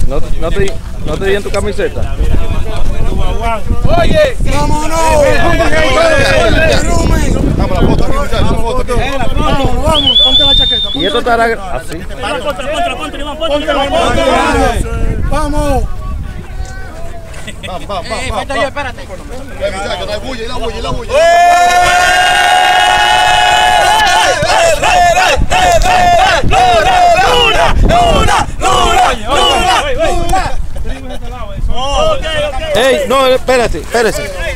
¿No te di en tu camiseta? Oye, vámonos. Vamos, ponte la chaqueta. Y esto estará así. Vamos. Espérate. La bulla. ¡Ey! No, espérate.